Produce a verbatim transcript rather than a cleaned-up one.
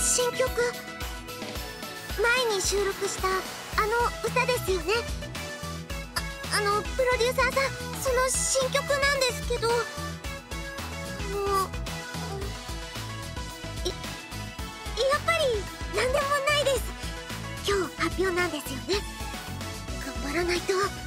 新曲、前に収録したあの歌ですよね。あ、あのプロデューサーさん、その新曲なんですけど、あのいやっぱり何でもないです。今日発表なんですよね。頑張らないと。